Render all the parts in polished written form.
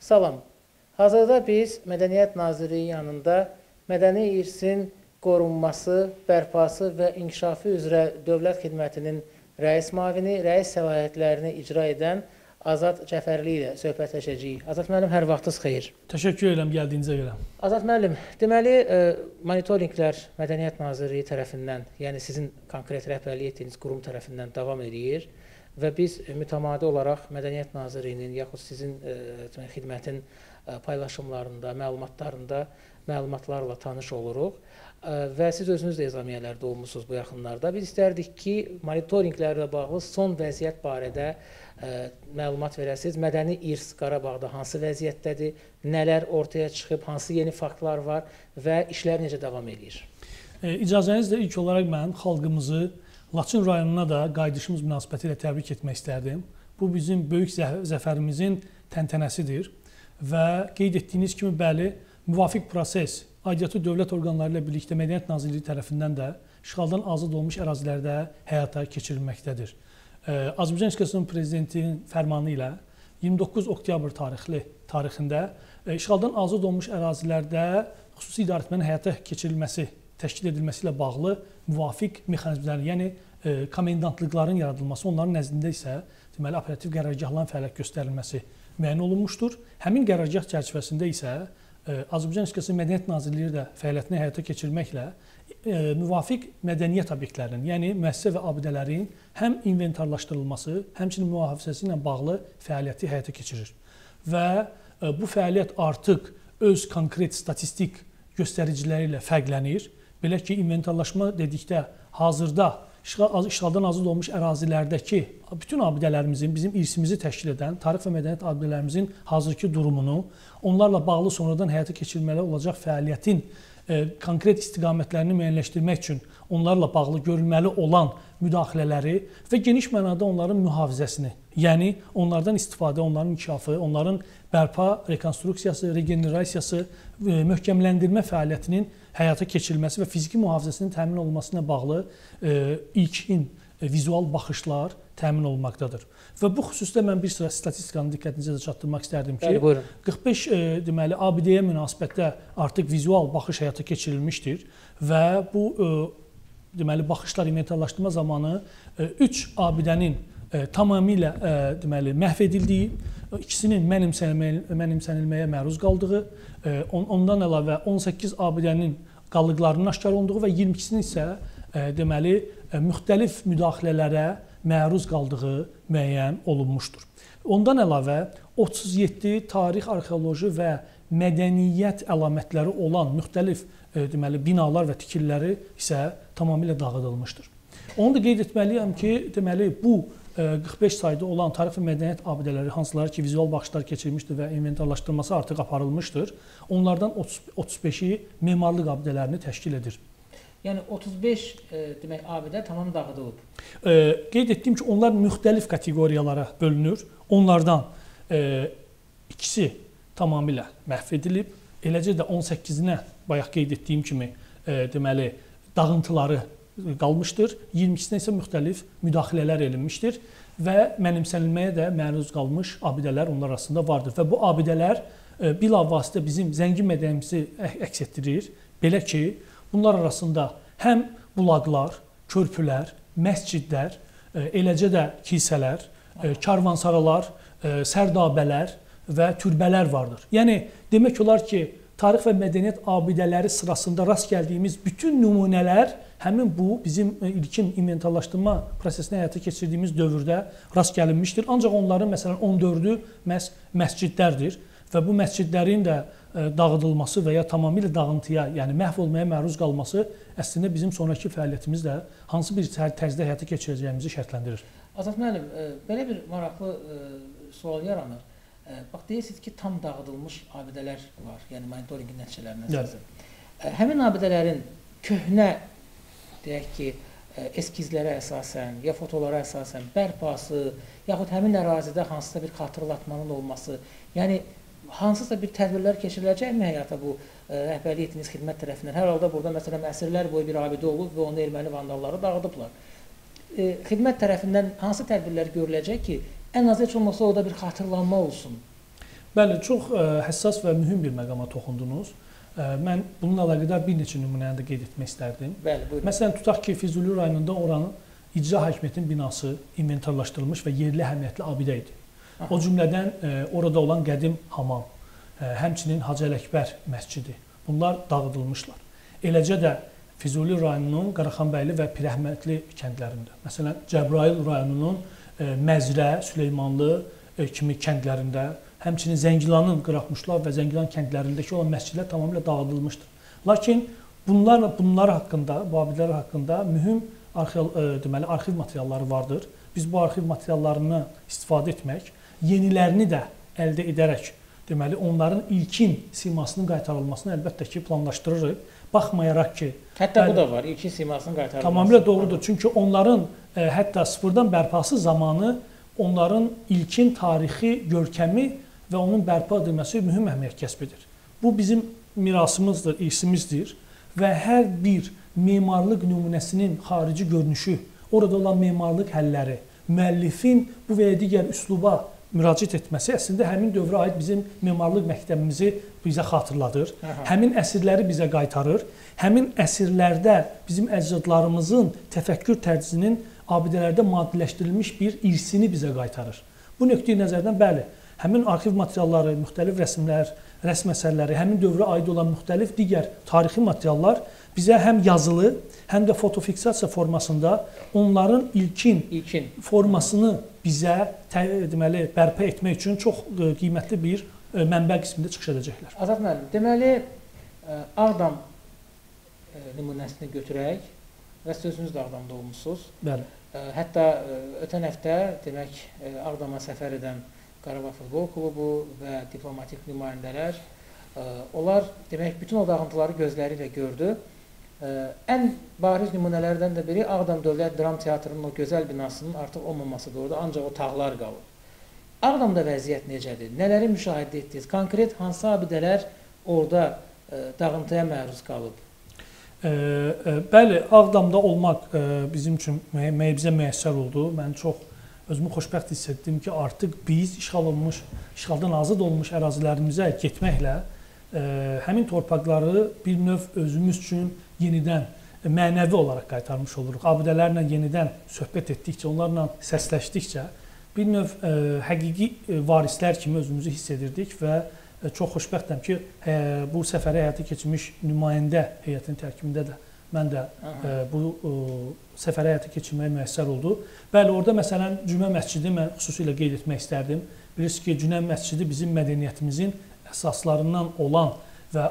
Salam. Hazırda biz Mədəniyyət Nazirliyi yanında mədəni irsin qorunması, bərpası və inkişafı üzrə Dövlət Xidmətinin rəis müavini, rəis səlahiyyətlərini icra edən Azad Cəfərli ilə söhbətləşəcəyik. Azad müəllim, hər vaxtınız xeyir. Təşəkkür edirəm gəldiyinizə görə. Azad müəllim, deməli, monitorinqlər Mədəniyyət Nazirliyi tərəfindən, yəni sizin konkret rəhbərlik etdiyiniz qurum tərəfindən davam edir və biz mütəmadi olaraq Mədəniyyət Nazirliyinin yaxud sizin xidmətin paylaşımlarında, məlumatlarında məlumatlarla tanış oluruq və siz özünüz də ezamiyyələrdə olmuşsunuz bu yaxınlarda. Biz istərdik ki, monitorinqlərlə bağlı son vəziyyət barədə məlumat verəsiniz. Mədəni irs Qarabağda hansı vəziyyətdədir, nələr ortaya çıxıb, hansı yeni faktlar var və işlər necə davam edir? İcazənizlə ilk olaraq mən xalqımızı Laçın rayonuna da qayıdışımız münasibəti ilə təbrik etmək istərdim. Bu bizim böyük zəfərimizin təntənəsidir və qeyd etdiyiniz kimi bəli, müvafiq proses aidiyyatı dövlət orqanları ilə birlikdə Mədəniyyət Nazirliyi tərəfindən də işğaldan azad olmuş ərazilərdə həyata keçirilməkdədir. Azərbaycan Respublikasının Prezidentinin fərmanı ilə 29 oktyabr tarixində işğaldan azad olmuş ərazilərdə xüsusi idarəetmənin həyata keçirilməsi, təşkil edilməsi ilə bağlı müvafiq mexanizmlərin, yəni komendantlıqların yaradılması, onların nəzdində isə deməli operativ qərargahların fəaliyyət göstərilməsi müəyyən olunmuşdur. Həmin qərargah çərçivəsində isə Azərbaycan Respublikası Mədəniyyət Nazirliyi də fəaliyyətini həyata keçirməklə müvafiq mədəniyyət obyektlərinin, yəni müəssisə və abidələrin həm inventarlaşdırılması, həmçinin mühafizəsi ilə bağlı fəaliyyəti həyata keçirir. Və bu fəaliyyət artıq öz konkret statistik göstəriciləri ilə fərqlənir. Belə ki, inventarlaşma dedikdə hazırda işğaldan azad olmuş ərazilərdəki bütün abidələrimizin, bizim irsimizi təşkil edən tarix və mədəniyyət abidələrimizin hazırki durumunu, onlarla bağlı sonradan həyata keçirilməli olacaq fəaliyyətin konkret istiqamətlərini müəyyənləşdirmək üçün onlarla bağlı görülməli olan müdaxilələri və geniş mənada onların mühafizəsini, yəni onlardan istifadə, onların inkişafı, onların bərpa, rekonstruksiyası, regenerasiyası, möhkəmləndirmə fəaliyyətinin həyata keçirilməsi və fiziki mühafizəsinin təmin olunmasına bağlı ilkin vizual baxışlar təmin olunmaqdadır. Və bu xüsusda mən bir sıra statistikanı diqqətinizə də çatdırmaq istərdim ki, 45 deməli abidəyə münasibətdə artıq vizual baxış həyata keçirilmişdir və bu deməli baxışlar inventarlaşdırma zamanı 3 abidənin tamamilə deməli məhv edildiyi, ikisinin mənimsənilməyə məruz qaldığı, ondan əlavə 18 abidənin qalıqlarının aşkar olunduğu və 22-sinin isə deməli müxtəlif müdaxilələrə məruz qaldığı müəyyən olunmuşdur. Ondan əlavə 37 tarix, arxeoloji və mədəniyyət əlamətləri olan müxtəlif deməli binalar və tikililəri isə tamamilə dağıdılmışdır. Onu da qeyd etməliyəm ki, deməli bu 45 sayda olan tarix və mədəniyyət abidələri, hansıları ki, vizual baxışlar keçirilmişdir və inventarlaşdırılması artıq aparılmışdır. Onlardan 35-i memarlıq abidələrini təşkil edir. Yəni 35 demək abidə tamam dağıdılıb. Qeyd etdiyim ki, onlar müxtəlif kateqoriyalara bölünür. Onlardan ikisi tamamilə məhv edilib. Eləcə də 18-nə bayaq qeyd etdiyim kimi deməli dağıntıları qalmışdır. 22-sinə isə müxtəlif müdaxilələr edilmişdir və mənimsənilməyə də məruz qalmış abidələr onlar arasında vardır. Və bu abidələr bilavasitə bizim zəngin mədəniyyətimizi əks etdirir. Belə ki, bunlar arasında həm bulaqlar, körpülər, məscidlər, eləcə də kilsələr, karvansaralar, sərdabələr və türbələr vardır. Yəni, demək olar ki, tarix və mədəniyyət abidələri sırasında rast gəldiyimiz bütün nümunələr həmin bu bizim ilkin inventarlaşdırma prosesini həyata keçirdiyimiz dövrdə rast gəlinmişdir. Ancaq onların məsələn 14-ü məhz məscidlərdir və bu məscidlərin də dağıdılması və ya tamamilə dağıntıya, yəni məhv olmaya məruz qalması əslində bizim sonraki fəaliyyətimizdə hansı bir tərzdə həyata keçirəcəyimizi şərtləndirir. Azad müəllim, belə bir maraqlı sual yaranır. Bax, deyirsiniz ki, tam dağıdılmış abidələr var, yəni monitorinqin nəticələrindən əsasən. Həmin abidələrin köhnə, deyək ki, eskizlərə əsasən, ya fotolara əsasən bərpası, yaxud həmin ərazidə hansısa bir xatırlatmanın olması, yəni hansısa bir tədbirlər keçiriləcəkmi həyata bu rəhbərlik etdiyiniz xidmət tərəfindən? Hər halda burada, məsələn, əsrlər boyu bir abidə olub və onu erməni vandalları dağıdıblar. Xidmət tərəfindən hansı tədbirlər görüləcək ki, ən az heç olmasa orada bir xatırlanma olsun? Bəli, çox həssas və mühüm bir məqama toxundunuz. Mən bununla əlaqədar bir neçə nümunəni də qeyd etmək istərdim. Bəli, buyurun. Məsələn, tutaq ki, Füzuli rayonunda oranın icra hakimiyyətinin binası inventarlaşdırılmış və yerli əhəmiyyətli abidə idi. O cümlədən orada olan qədim hamam, həmçinin Hacı Ələkbər məscidi, bunlar dağıdılmışlar. Eləcə də Füzuli rayonunun Qaraxanbəyli və Pirəhmətli kəndlərində, məsələn, Cəbrayıl rayonunun Məzrə, Süleymanlı kimi kəndlərində, həmçinin Zəngilanın Qıraqmuşlar və Zəngilan kəndlərindəki olan məscidlər tamamilə dağıdılmışdır. Lakin bunlar haqqında, bu abidələr haqqında mühüm arxiv materialları vardır. Biz bu arxiv materiallarını istifadə etmək, yenilərini də əldə edərək, deməli, onların ilkin simasının qaytarılmasını əlbəttə ki, planlaşdırırıq. Baxmayaraq ki... Hətta bu da var, ilkin simasının qaytarılması. Tamamilə doğrudur. Çünki onların hətta sıfırdan bərpası zamanı onların ilkin tarixi, görkəmi və onun bərpa edilməsi mühüm əhəmiyyət kəsb edir. Bu bizim mirasımızdır, irsimizdir və hər bir memarlıq nümunəsinin xarici görünüşü, orada olan memarlıq həlləri, müəllifin bu və ya digər üsluba müraciət etməsi əslində həmin dövrə aid bizim memarlıq məktəbimizi bizə xatırladır. Həmin əsirləri bizə qaytarır. Həmin əsirlərdə bizim əcdadlarımızın təfəkkür tərzinin abidələrdə maddiləşdirilmiş bir irsini bizə qaytarır. Bu nöqteyi nəzərdən bəli, həmin arxiv materialları, müxtəlif rəsmlər, rəsm əsərləri, həmin dövrə aid olan müxtəlif digər tarixi materiallar bizə həm yazılı, həm də fotofiksasiya formasında onların ilkin formasını bizə deməli, bərpa etmək üçün çox qiymətli bir mənbə qismində çıxış edəcəklər. Azad müəllim, deməli, Ağdam nümunəsini götürək və sözünüz də Ağdamda olmuşsunuz. Bəli. Hətta ötən həftə, demək, Ağdama səfər edən Qarabağ Futbol Klubu və diplomatik nümayəndələr, onlar demək, bütün o dağıntıları gözləri ilə gördü. Ən bariz nümunələrdən də biri Ağdam Dövlət Dram Teatrının o gözəl binasının artıq olmamasıdır orada, ancaq o tağlar qalıb. Ağdamda vəziyyət necədir? Nələri müşahidə etdiniz? Konkret hansı abidələr orada dağıntıya məruz qalıb? Bəli, Ağdamda olmaq bizim üçün bizə müəssər oldu. Mən çox özümü xoşbəxt hiss etdim ki, artıq biz işğaldan azad olmuş ərazilərimizə getməklə həmin torpaqları bir növ özümüz üçün yenidən mənəvi olaraq qaytarmış oluruq. Abidələrlə yenidən söhbət etdikcə, onlarla səsləşdikcə bir növ həqiqi varislər kimi özümüzü hiss edirdik və çox xoşbəxtəm ki, bu səfəri həyata keçirmiş nümayəndə heyətinin tərkibində də mən də bu səfəri həyata keçirməyə müəssər oldu. Bəli, orada məsələn Cümə məscidi mən xüsusilə qeyd etmək istərdim. Bilirsiniz ki, Cümə məscidi bizim mədəniyyətimizin əsaslarından olan və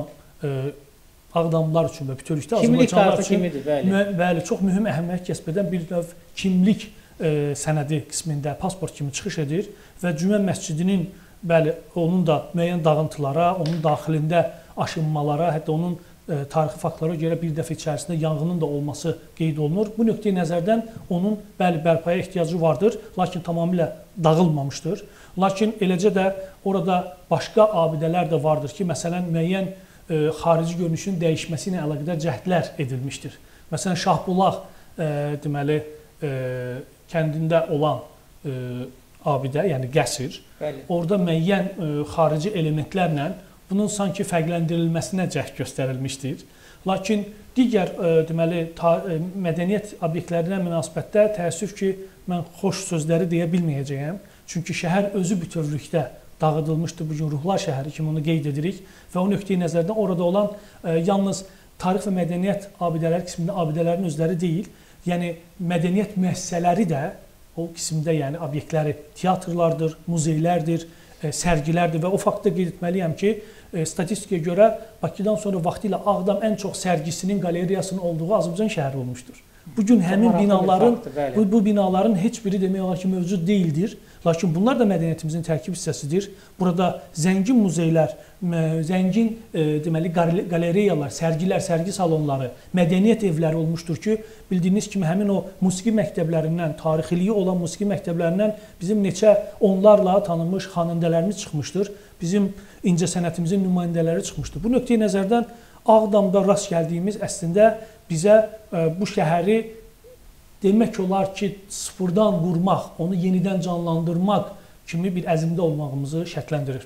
Ağdamlılar üçün və bütövlükdə Azərbaycanlılar üçün bəli, çox mühüm əhəmiyyət kəsb edən bir növ kimlik sənədi qismində pasport kimi çıxış edir və Cümə məscidinin bəli, onun da müəyyən dağıntılara, onun daxilində aşınmalara, hətta onun tarixi faktlara görə bir dəfə içərisində yanğının da olması qeyd olunur. Bu nöqteyi nəzərdən onun bəli bərpaya ehtiyacı vardır, lakin tamamilə dağılmamışdır. Lakin eləcə də orada başqa abidələr də vardır ki, məsələn müəyyən xarici görünüşün dəyişməsi ilə əlaqədar cəhdlər edilmişdir. Məsələn Şahbulaq deməli kəndində olan abidə, yəni qəsr, orada müəyyən xarici elementlərlə bunun sanki fərqləndirilməsinə cəhd göstərilmişdir. Lakin digər deməli mədəniyyət obyektlərinə münasibətdə təəssüf ki, mən xoş sözləri deyə bilməyəcəyəm. Çünki şəhər özü bütövlükdə dağıdılmışdır. Bugün ruhlar şəhəri kimi onu qeyd edirik və o nöqteyi nəzərdən orada olan yalnız tarix və mədəniyyət abidələri qismində abidələrin özləri deyil, yəni mədəniyyət müəssisələri də o qismdə, yəni obyektləri teatrlardır, muzeylərdir, sərgilərdir və o faktda qeyd etməliyəm ki, statistikaya görə Bakıdan sonra vaxtilə Ağdam ən çox sərgisinin, qalereyasının olduğu Azərbaycan şəhəri olmuşdur. Bugün həmin binaların heç biri demək olar ki, mövcud deyildir. Lakin bunlar da mədəniyyətimizin tərkib hissəsidir. Burada zəngin muzeylər, zəngin deməli qalereyalar, sərgilər, sərgi salonları, mədəniyyət evləri olmuşdur ki, bildiyiniz kimi həmin o musiqi məktəblərindən, tarixiliyi olan musiqi məktəblərindən bizim neçə onlarla tanınmış xanəndələrimiz çıxmışdır. Bizim incəsənətimizin nümayəndələri çıxmışdır. Bu nöqteyi nəzərdən Ağdamda rast gəldiyimiz əslində bizə bu şəhəri demək olar ki, sıfırdan qurmaq, onu yenidən canlandırmaq kimi bir əzmdə olmağımızı şərtləndirir.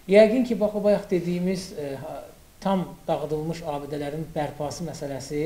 Yəqin ki, bax o bayaq dediyimiz tam dağıdılmış abidələrin bərpası məsələsi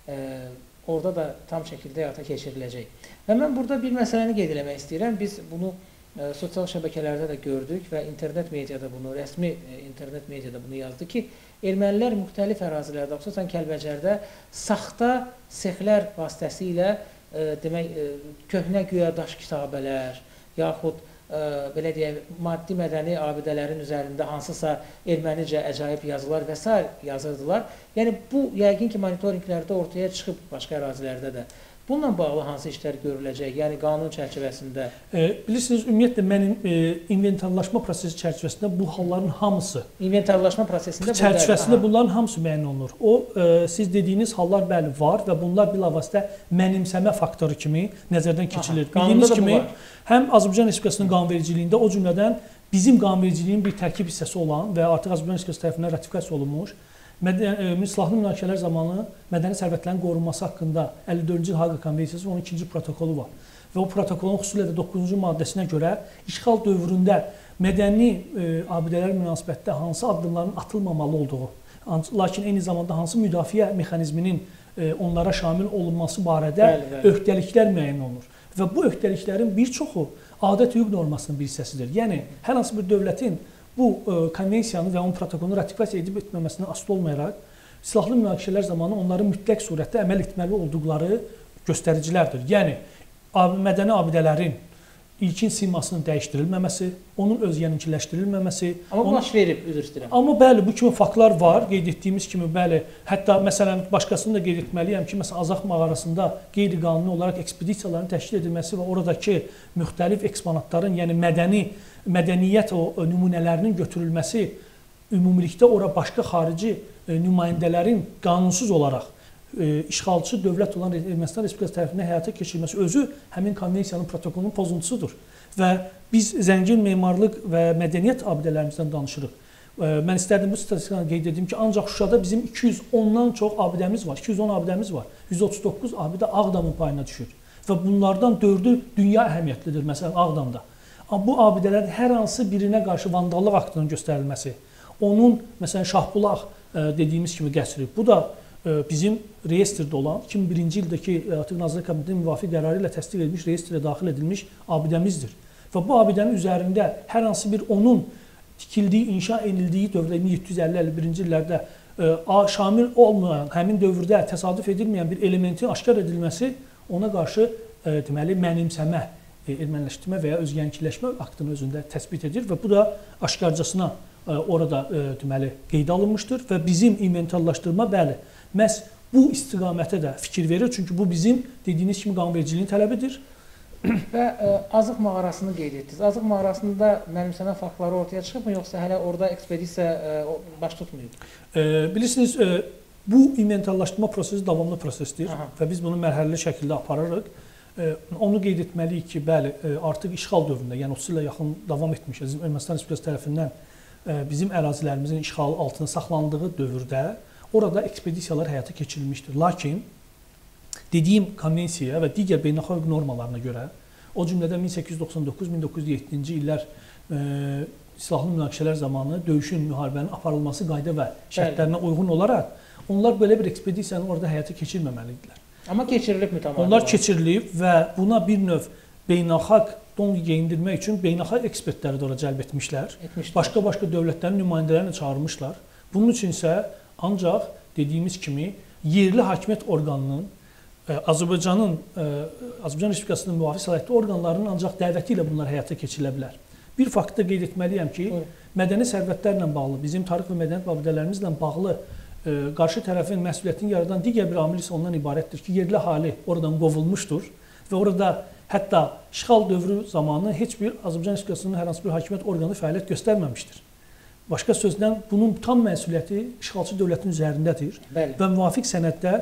orada da tam şəkildə həyata keçiriləcək. Və mən burada bir məsələni qeyd eləmək istəyirəm. Biz bunu sosial şəbəkələrdə də gördük və internet mediyada bunu, rəsmi internet mediyada bunu yazdı ki, ermənilər müxtəlif ərazilərdə, xüsusən Kəlbəcərdə saxta sexlər vasitəsilə demək, köhnə güya daş kitabələr, yaxud belə deyək, maddi mədəni abidələrin üzərində hansısa ermənicə əcaib yazılar və s. yazırdılar. Yəni, bu, yəqin ki, monitorinqlərdə ortaya çıxıb başqa ərazilərdə də. Bununla bağlı hansı işlər görüləcək? Yəni, qanun çərçivəsində? Bilirsiniz, ümumiyyətlə, mənim inventarlaşma prosesi çərçivəsində bu halların hamısı İnventarlaşma prosesində çərçivəsində bunların hamısı müəyyən olunur. O, siz dediyiniz hallar bəli var və bunlar bilavasitə mənimsəmə faktoru kimi nəzərdən keçirilir. Bildiyiniz kimi, həm Azərbaycan Respublikasının qanunvericiliyində, o cümlədən bizim qanunvericiliyin bir tərkib hissəsi olan və artıq Azərbaycan Respublikası tərəfindən ratifikasiya olunmuş silahlı münaqişələr zamanı mədəni sərvətlərin qorunması haqqında 54-cü Haqa Konvensiyası 12-ci protokolu var. Və o protokolun xüsusilə də 9-cu maddəsinə görə işğal dövründə mədəni abidələr münasibətdə hansı addımların atılmamalı olduğu, lakin eyni zamanda hansı müdafiə mexanizminin onlara şamil olunması barədə öhdəliklər müəyyən olunur. Və bu öhdəliklərin bir çoxu adət hüquq normasının bir hissəsidir. Yəni, hər hansı bir dövlətin bu konvensiyanı və onun protokolunu ratifikasiya edib etməməsindən asılı olmayaraq, silahlı münaqişələr zamanı onların mütləq surətdə əməl etməli olduqları göstəricilərdir. Yəni, mədəni abidələrin ilkin simasının dəyişdirilməməsi, onun özgənikiləşdirilməməsi. Amma baş verib, üzr istəyirəm. Amma bəli, bu kimi faktlar var, qeyd etdiyimiz kimi, bəli. Hətta, məsələn, başqasını da qeyd etməliyəm ki, məsələn, Azaq mağarasında qeyri-qanuni olaraq ekspedisiyaların təşkil edilməsi və oradakı müxtəlif eksponatların, yəni mədəniyyət nümunələrinin götürülməsi, ümumilikdə ora başqa xarici nümayəndələrin qanunsuz olaraq işğalçı dövlət olan Ermənistan Respublikası tərəfindən həyata keçirilməsi özü həmin konvensiyanın protokolunun pozuntusudur. Və biz zəngin memarlıq və mədəniyyət abidələrimizdən danışırıq. Mən istərdim bu statistikadan qeyd edim ki, ancaq Şuşada bizim 210-dan çox abidəmiz var, 210 abidəmiz var. 139 abidə Ağdamın payına düşür. Və bunlardan 4-ü dünya əhəmiyyətlidir, məsələn, Ağdamda. Amma bu abidələrin hər hansı birinə qarşı vandallıq aktının göstərilməsi, onun, məsələn, Şahbulaq dediyimiz kimi qəsri, bu da bizim reyestrdə olan 2001-ci ildəki artıq Nazirlər Kabinetinin müvafiq qərarı ilə təsdiq edilmiş, reyestrə daxil edilmiş abidəmizdir. Və bu abidənin üzərində hər hansı bir onun tikildiyi, inşa edildiyi dövrdə 1750-51-ci illərdə şamil olmayan, həmin dövrdə təsadüf edilməyən bir elementin aşkar edilməsi ona qarşı deməli mənimsəmə, erməniləşdirmə və ya özgənkiləşmə aktını özündə təsbit edir və bu da aşkarcasına orada deməli qeydə alınmışdır və bizim inventarlaşdırma bəli məhz bu istiqamətə də fikir verir, çünki bu bizim dediyiniz kimi qanunvericiliyin tələbidir. Və Azıq mağarasını qeyd etdiniz. Azıq mağarasında mənimsəmə faktları ortaya çıxıbmı, yoxsa hələ orada ekspedisiya baş tutmayıb? Bilirsiniz, bu inventarlaşdırma prosesi davamlı prosesdir və biz bunu mərhələli şəkildə aparırıq. Onu qeyd etməliyik ki, bəli, artıq işğal dövründə, yəni 30 ilə yaxın davam etmiş Ermənistan Respublikası tərəfindən bizim ərazilərimizin işğal altında saxlandığı dövrdə orada ekspedisiyalar həyata keçirilmişdir. Lakin dediyim konvensiyaya və digər beynəlxalq normalarına görə, o cümlədən 1899-1907-ci illər silahlı münaqişələr zamanı döyüşün, müharibənin aparılması qayda və şərtlərinə uyğun olaraq onlar belə bir ekspedisiyanı orada həyata keçirməməlidirlər. Amma keçirilib mütəmadi. Onlar keçirilib və buna bir növ beynəlxalq don geyindirmək üçün beynəlxalq ekspertləri də ora cəlb etmişlər. Başqa-başqa dövlətlərin nümayəndələrini çağırmışlar. Bunun üçün isə ancaq dediyimiz kimi yerli hakimiyyət orqanının Azərbaycan Respublikasının müvafiq səlahiyyətli orqanlarının ancaq dəvəti ilə bunlar həyata keçirilə bilər. Bir faktı da qeyd etməliyəm ki, mədəni sərvətlərlə bağlı, bizim tarix və mədəniyyət abidələrimizlə bağlı qarşı tərəfin məsuliyyətini yaradan digər bir amil isə ondan ibarətdir ki, yerli əhali oradan qovulmuşdur və orada hətta işğal dövrü zamanı heç bir Azərbaycan Respublikasının hər hansı bir hakimiyyət orqanı fəaliyyət göstərməmişdir. Başqa sözlə, bunun tam məsuliyyəti işğalçı dövlətin üzərindədir və müvafiq sənədlər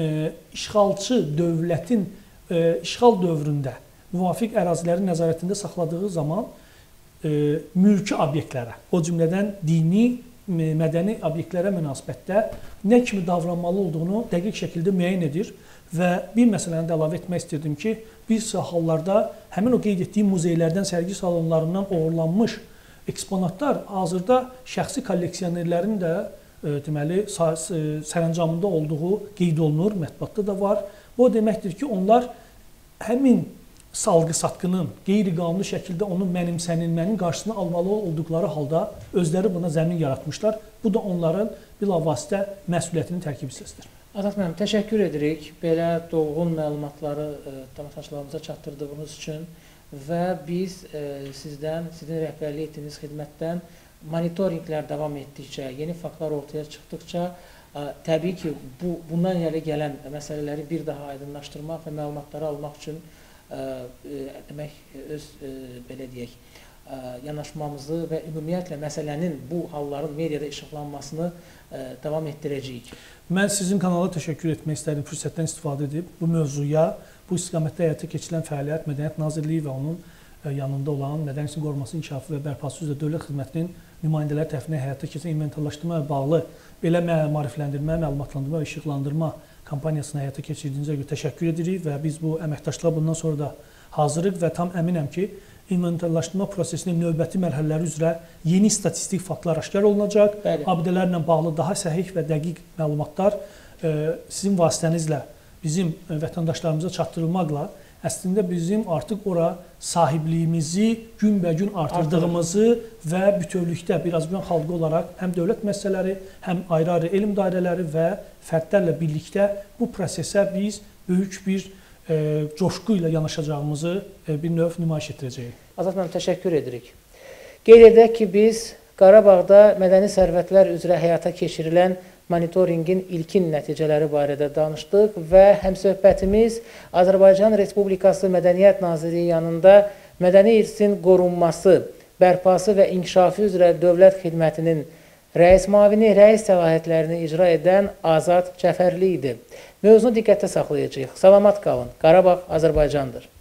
işğalçı dövlətin işğal dövründə müvafiq ərazilərin nəzarətində saxladığı zaman mülki obyektlərə, o cümlədən dini, mədəni obyektlərə münasibətdə nə kimi davranmalı olduğunu dəqiq şəkildə müəyyən edir və bir məsələni də əlavə etmək istirdim ki, bir sıra hallarda həmin o qeyd etdiyim muzeylərdən, sərgi salonlarından oğurlanmış eksponatlar hazırda şəxsi kolleksionerlərin də deməli sərəncamında olduğu qeyd olunur, mətbuatda da var. Bu deməkdir ki, onlar həmin salgı-satqının qeyri-qanuni şəkildə onun mənimsənilmənin qarşısını almalı olduqları halda özləri buna zəmin yaratmışlar. Bu da onların bilavasitə məsuliyyətinin tərkib hissəsidir. Azad müəllim, təşəkkür edirik belə dolğun məlumatları tamaşaçılarımıza çatdırdığınız üçün və biz sizin rəhbərlik etdiyiniz xidmətdən monitorinqlər davam etdikcə, yeni faktlar ortaya çıxdıqca təbii ki, bundan irəli gələn məsələləri bir daha aydınlaşdırmaq və məlumatları almaq üçün demək, belə deyək, yanaşmamızı və ümumiyyətlə məsələnin bu halların mediada işıqlanmasını davam etdirəcəyik. Mən sizin kanala təşəkkür etmək istədim, fürsətdən istifadə edib bu mövzuya, bu istiqamətdə həyata keçirilən fəaliyyət Mədəniyyət Nazirliyi və onun yanında olan Mədəniyyətin qorunması, inkişafı və bərpası üzrə Dövlət Xidmətinin nümayəndələri tərəfindən həyata keçirilən inventarlaşdırma və bağlı belə maarifləndirmə, məlumatlandırma və işıqlandırma kampaniyasını həyata keçirdiyinizə görə təşəkkür edirik və biz bu əməkdaşlığa bundan sonra da hazırıq və tam əminəm ki, inventarlaşdırma prosesinin növbəti mərhələləri üzrə yeni statistik faktlar aşkar olunacaq. Abidələrlə bağlı daha səhih və dəqiq məlumatlar sizin vasitənizlə bizim vətəndaşlarımıza çatdırılmaqla əslində bizim artıq ora sahibliyimizi günbəgün artırdığımızı və bütövlükdə bir Azərbaycan xalqı olaraq həm dövlət müəssisələri, həm ayrı-ayrı elm dairələri və fərdlərlə birlikdə bu prosesə biz böyük bir coşqu ilə yanaşacağımızı bir növ nümayiş etdirəcəyik. Azad müəllim, təşəkkür edirik. Qeyd edək ki, biz Qarabağda mədəni sərvətlər üzrə həyata keçirilən monitorinqin ilkin nəticələri barədə danışdıq və həmsöhbətimiz Azərbaycan Respublikası Mədəniyyət Nazirliyi yanında mədəni irsin qorunması, bərpası və inkişafı üzrə Dövlət Xidmətinin rəis müavini, rəis səlahiyyətlərini icra edən Azad Cəfərli idi. Mövzunu diqqətdə saxlayacağıq. Salamat qalın. Qarabağ Azərbaycandır.